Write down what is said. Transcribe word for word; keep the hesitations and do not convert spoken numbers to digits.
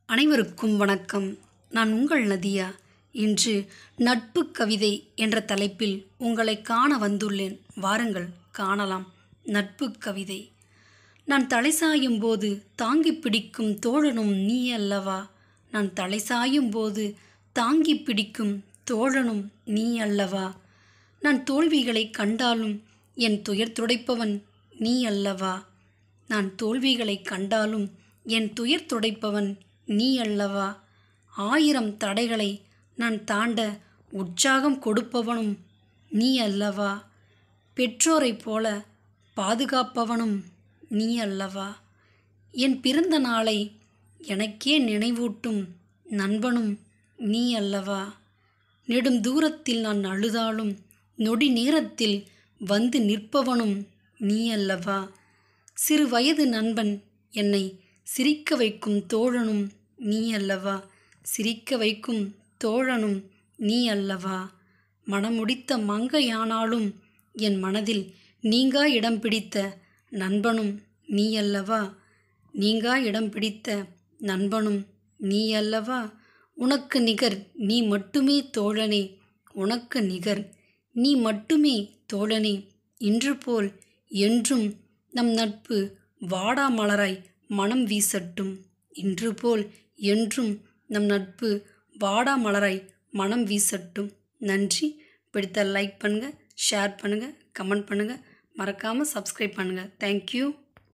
அனைவருக்கும் வணக்கம். நான் உங்கள் நதியா. இன்று நட்பு கவிதை என்ற தலைப்பில் உங்களை காண வந்துள்ளேன். வாருங்கள் காணலாம். நட்பு கவிதை. நான் தலை சாயும் போது தாங்கி பிடிக்கும் தோழனும் நீ அல்லவா. நான் தலை சாயும் போது தாங்கி பிடிக்கும் தோழனும் நீ அல்லவா. நான் தோல்விகளை கண்டாலும் என் துயர் துடைப்பவன் நீ அல்லவா. நான் தோல்விகளை கண்டாலும் என் துயர் துடைப்பவன் நீ அல்லவா. ஆயிரம் தடைகளை நான் தாண்ட உற்சாகம் கொடுப்பவனும் நீ அல்லவா. பெற்றோரைப் போல பாதுகாப்பவனும் நீ அல்லவா. என் பிறந்த நாளை எனக்கே நினைவூட்டும் நண்பனும் நீ அல்லவா. நெடும் தூரத்தில் நான் அழுதாலும் நொடி நேரத்தில் வந்து நிற்பவனும் நீ அல்லவா. சிறு வயது நண்பன் என்னை சிரிக்க வைக்கும் தோழனும் நீ அல்லவா. சிரிக்க வைக்கும் தோழனும் நீ அல்லவா. மனமுடித்த மங்கையானாலும் என் மனதில் நீங்கா இடம் பிடித்த நண்பனும் நீ அல்லவா. நீங்கா இடம் பிடித்த நண்பனும் நீ அல்லவா. உனக்கு நிகர் நீ மட்டுமே தோழனே. உனக்கு நிகர் நீ மட்டுமே தோழனே. இன்று போல் என்றும் நம் நட்பு வாடா மலராய் மனம் வீசட்டும். இன்று போல் என்றும் நம் நட்பு வாடா மலராய் மனம் வீசட்டும். நன்றி. பிடித்த லைக் பண்ணுங்கள், ஷேர் பண்ணுங்கள், கமெண்ட் பண்ணுங்கள், மறக்காமல் சப்ஸ்கிரைப் பண்ணுங்கள். தேங்க்யூ.